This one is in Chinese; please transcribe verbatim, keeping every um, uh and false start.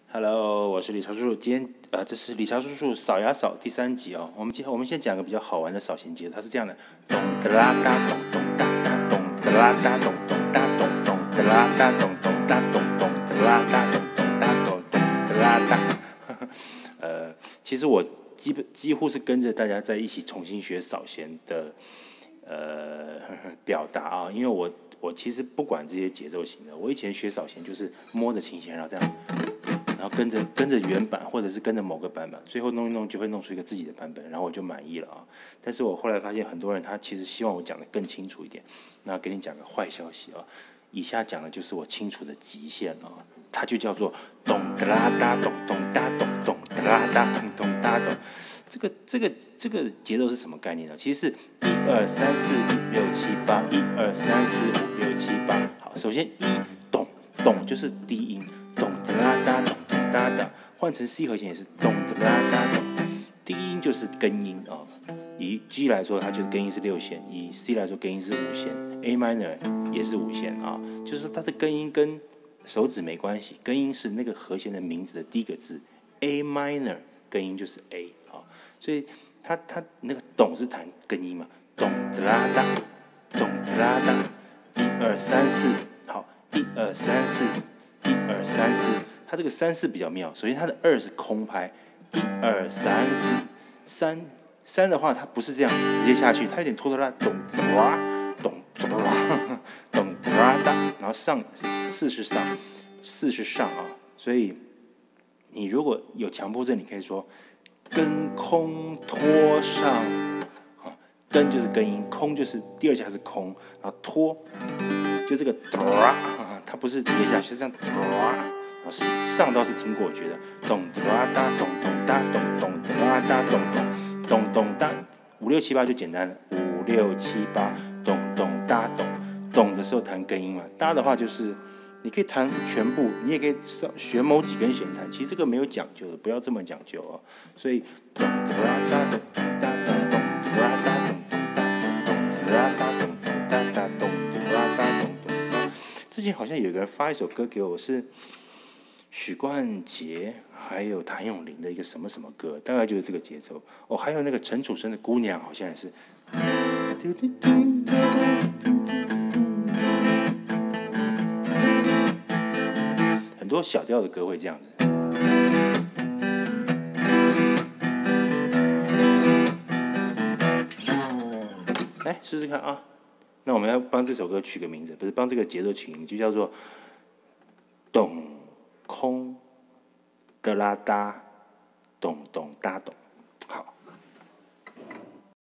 Hello，我是理查叔叔。今天呃，这是理查叔叔扫牙扫第三集哦。我们今我们先讲个比较好玩的扫弦节，它是这样的：咚哒啦哒咚咚哒哒咚哒啦哒咚咚哒咚咚哒啦哒咚咚哒咚咚哒啦哒咚咚哒咚咚哒啦哒。呃，其实我基本几乎是跟着大家在一起重新学扫弦的呃表达啊，因为我我其实不管这些节奏型的，我以前学扫弦就是摸着琴弦，然后这样。然后跟着跟着原版，或者是跟着某个版本，最后弄一弄就会弄出一个自己的版本，然后我就满意了啊。但是我后来发现很多人他其实希望我讲的更清楚一点，那给你讲个坏消息啊，以下讲的就是我清楚的极限啊，它就叫做咚哒啦哒咚咚哒咚咚哒啦哒咚咚哒咚。这个这个这个节奏是什么概念呢？其实是一二三四五六七八，一二三四五六七八。好，首先一咚咚就是低音，咚哒啦哒咚。哒哒，换成 C 和弦也是咚哒啦哒咚，低音就是根音啊。以 G 来说，它就是根音是六弦；以 C 来说，根音是五弦 ；A minor 也是五弦啊。就是说它的根音跟手指没关系，根音是那个和弦的名字的第一个字。A minor 根音就是 A 啊，所以它它那个咚是弹根音嘛，咚哒啦哒，咚哒啦哒，一二三四，好，一二三四，一二三四。它这个三四比较妙，首先它的二是空拍，一二三四，三三的话它不是这样直接下去，它有点拖拖拉，咚哒咚哒咚哒哒，然后上四是上，四是上啊，所以你如果有强迫症，你可以说根空拖上啊，根就是根音，空就是第二下是空，然后拖就这个哒，它不是直接下去，是这样哒。上倒是听过，我觉得咚哒哒咚咚哒咚咚哒哒咚咚咚咚哒，五六七八就简单了，五六七八咚咚哒咚，咚的时候弹根音嘛，哒的话就是你可以弹全部，你也可以学某几根弦弹，其实这个没有讲究的，不要这么讲究哦。所以咚哒哒咚咚哒哒咚哒哒咚咚哒咚咚哒哒咚咚哒哒咚哒哒咚咚哒。之前好像有个人发一首歌给我，是许冠杰还有谭咏麟的一个什么什么歌，大概就是这个节奏哦。还有那个陈楚生的《姑娘》，好像也是，很多小调的歌会这样子。来试试看啊！那我们要帮这首歌取个名字，不是帮这个节奏取名，就叫做咚。空的啦哒，咚咚哒咚。